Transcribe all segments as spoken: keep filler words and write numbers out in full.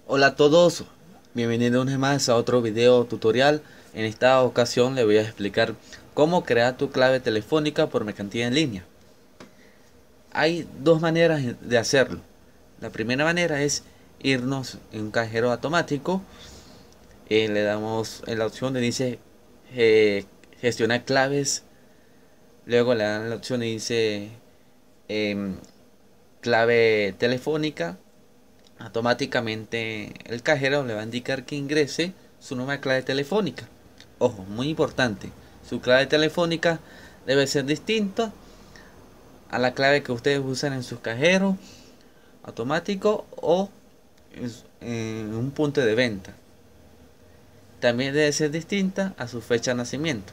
Hola a todos, bienvenidos una vez más a otro video tutorial. En esta ocasión le voy a explicar cómo crear tu clave telefónica por mercantil en línea. Hay dos maneras de hacerlo. La primera manera es irnos en un cajero automático. Eh, le damos en la opción de dice eh, gestionar claves. Luego le dan la opción de dice eh, clave telefónica. Automáticamente el cajero le va a indicar que ingrese su nueva clave telefónica. Ojo, muy importante, su clave telefónica debe ser distinta a la clave que ustedes usan en sus cajeros automáticos o en un punto de venta. También debe ser distinta a su fecha de nacimiento.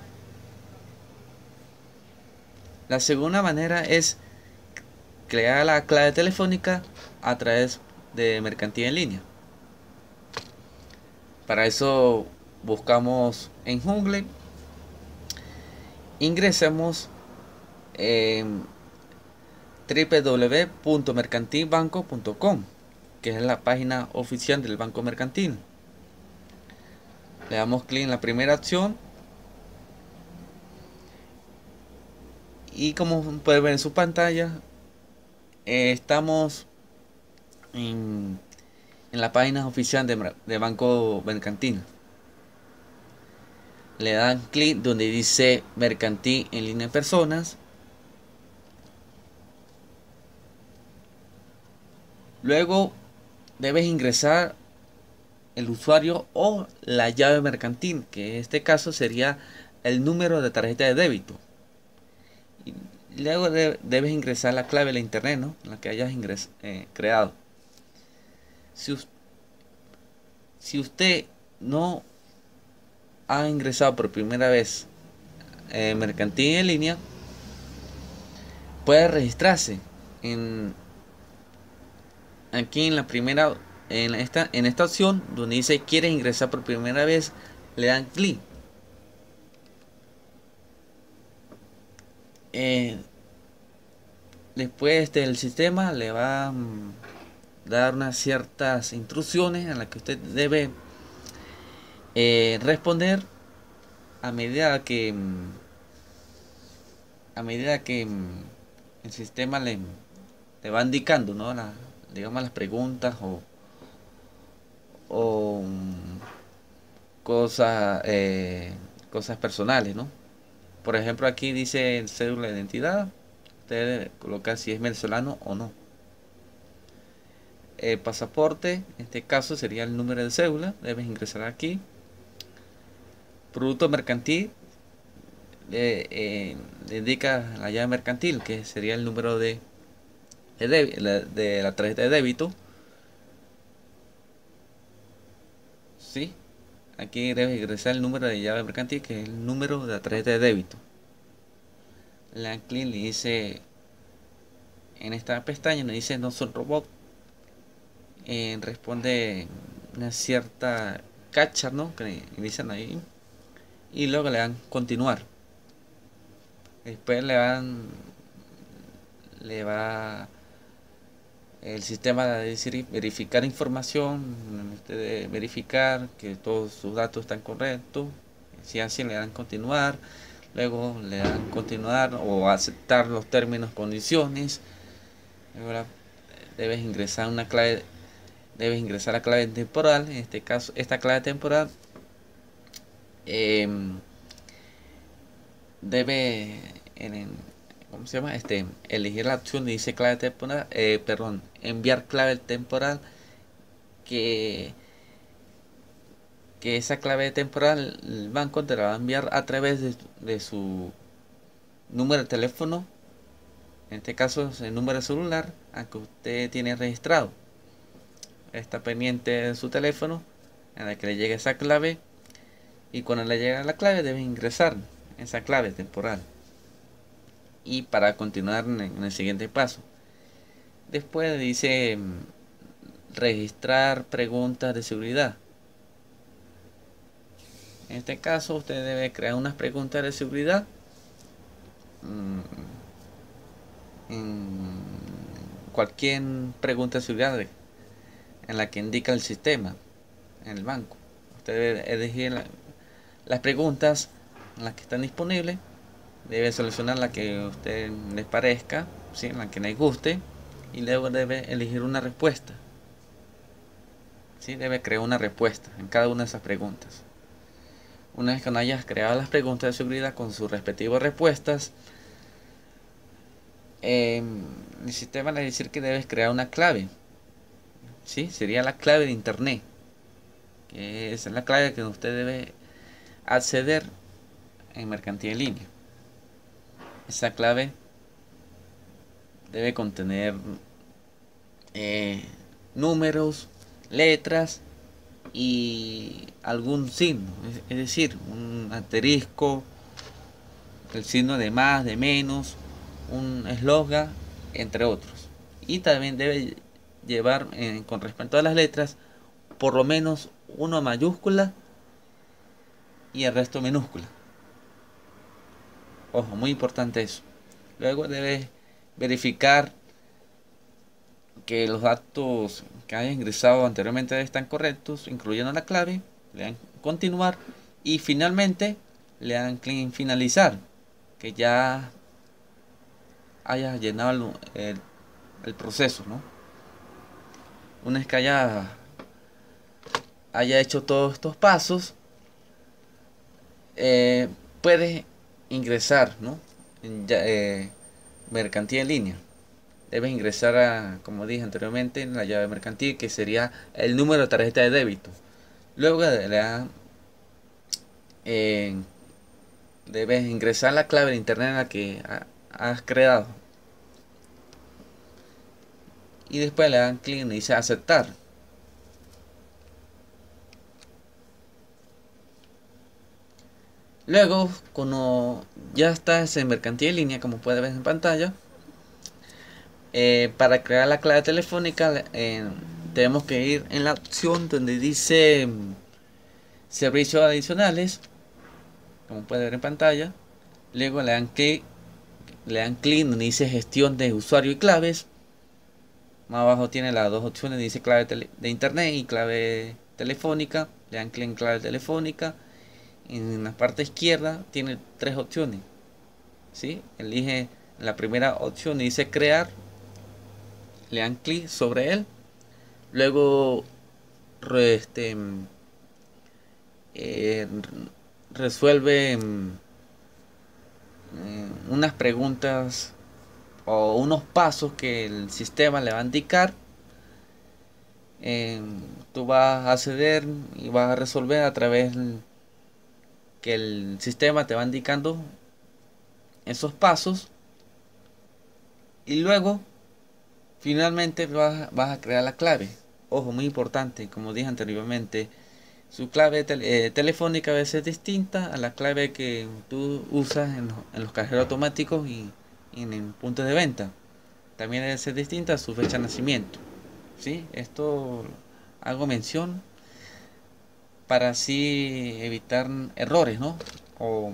La segunda manera es crear la clave telefónica a través de mercantil en línea. Para eso buscamos en Google, ingresemos en w w w punto mercantil banco punto com, que es la página oficial del Banco Mercantil. Le damos clic en la primera opción y como puede ver en su pantalla, eh, estamos en, en la página oficial de, de Banco Mercantil. Le dan clic donde dice Mercantil en línea de personas. Luego debes ingresar el usuario o la llave mercantil, que en este caso sería el número de tarjeta de débito. Y luego de, debes ingresar la clave de la internet, ¿no? La que hayas ingres, eh, creado. Si, si usted no ha ingresado por primera vez eh, mercantil en línea, puede registrarse en aquí en la primera en esta en esta opción donde dice quieres ingresar por primera vez, le dan clic. Eh, después este, el sistema le va a mm, dar unas ciertas instrucciones en las que usted debe eh, responder a medida que mm, a medida que mm, el sistema le, le va indicando, ¿no? La, digamos las preguntas o, o mm, cosas eh, cosas personales, ¿no? Por ejemplo, aquí dice el cédula de identidad. Usted debe colocar si es venezolano o no. El pasaporte, en este caso sería el número de cédula. Debes ingresar aquí. Producto mercantil, le, eh, le indica la llave mercantil, que sería el número de, de, de, de la tarjeta de débito. ¿Sí? Aquí debes ingresar el número de llave mercantil, que es el número de la tarjeta de débito. La clic le dice en esta pestaña, le dice no son robots. Eh, responde una cierta cacha, ¿no? Que inician ahí. Y luego le dan continuar. Después le van le va el sistema de decir verificar información, de verificar que todos sus datos están correctos. Si así le dan continuar, luego le dan continuar o aceptar los términos condiciones. Ahora debes ingresar una clave, debes ingresar la clave temporal. En este caso, esta clave temporal eh, debe en, ¿cómo se llama? Este, elegir la opción de dice clave temporal, eh, perdón, enviar clave temporal, que, que esa clave temporal el banco te la va a enviar a través de, de su número de teléfono, en este caso es el número de celular a que usted tiene registrado. Está pendiente de su teléfono a la que le llegue esa clave y cuando le llegue la clave debe ingresar esa clave temporal. Y para continuar en el siguiente paso, después dice registrar preguntas de seguridad. En este caso usted debe crear unas preguntas de seguridad en cualquier pregunta de seguridad en la que indica el sistema en el banco. Usted debe elegir la, las preguntas en las que están disponibles, debe seleccionar la que a usted les parezca, ¿sí? La que les guste, y luego debe elegir una respuesta, ¿sí? Debe crear una respuesta en cada una de esas preguntas. Una vez que no hayas creado las preguntas de seguridad con sus respectivas respuestas, eh, el sistema le va a decir que debes crear una clave, ¿sí? Sería la clave de internet, que es la clave que usted debe acceder en mercantil en línea. Esa clave debe contener eh, números, letras y algún signo, es, es decir, un asterisco, el signo de más, de menos, un eslogan, entre otros. Y también debe llevar, eh, con respecto a las letras, por lo menos una mayúscula y el resto minúscula. Ojo, muy importante eso. Luego debe verificar que los datos que haya ingresado anteriormente están correctos, incluyendo la clave. Le dan continuar y finalmente le dan clic en finalizar, que ya haya llenado el, el, el proceso, ¿no? Una vez que haya, haya hecho todos estos pasos, eh, puedes ingresar, ¿no? En ya, eh, mercantil en línea. Debes ingresar a, como dije anteriormente, en la llave mercantil, que sería el número de tarjeta de débito. Luego de la, eh, debes ingresar la clave de internet en la que ha, has creado. Y después le dan clic y dice aceptar. Luego, cuando ya estás en mercantil en línea, como puedes ver en pantalla, eh, para crear la clave telefónica, eh, tenemos que ir en la opción donde dice mm, servicios adicionales, como puede ver en pantalla. Luego le dan clic, le dan clic donde dice gestión de usuario y claves. Más abajo tiene las dos opciones, dice clave de internet y clave telefónica. Le dan clic en clave telefónica. En la parte izquierda tiene tres opciones, ¿sí? Elige la primera opción y dice crear. Le dan clic sobre él. Luego este, eh, resuelve eh, unas preguntas o unos pasos que el sistema le va a indicar. Eh, tú vas a acceder y vas a resolver a través que el sistema te va indicando esos pasos, y luego finalmente vas, vas a crear la clave. Ojo, muy importante, como dije anteriormente, su clave tel eh, telefónica debe ser distinta a la clave que tú usas en los, en los cajeros automáticos y, y en el punto de venta. También debe ser distinta a su fecha de nacimiento, ¿sí? Esto hago mención para así evitar errores, ¿no? O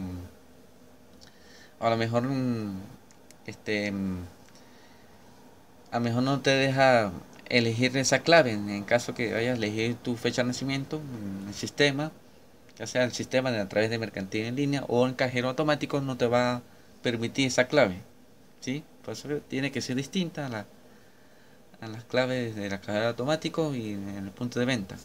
a lo mejor este a lo mejor no te deja elegir esa clave en caso que vayas a elegir tu fecha de nacimiento en el sistema, ya sea el sistema de a través de mercantil en línea o en cajero automático, no te va a permitir esa clave, ¿sí? Por eso tiene que ser distinta a, la, a las claves de la cajero automático y en el punto de venta.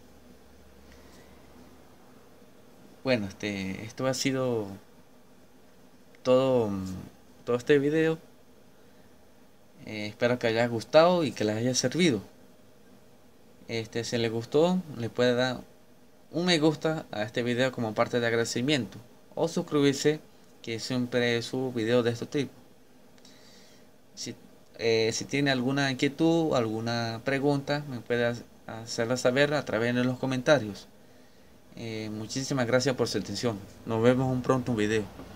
Bueno, este esto ha sido todo todo este video. Eh, espero que haya gustado y que les haya servido. Este, si les gustó, le puede dar un me gusta a este video como parte de agradecimiento, o suscribirse, que siempre subo videos de este tipo. Si, eh, si tiene alguna inquietud, alguna pregunta, me puede hacerla saber a través de los comentarios. Eh, muchísimas gracias por su atención. Nos vemos en un pronto video.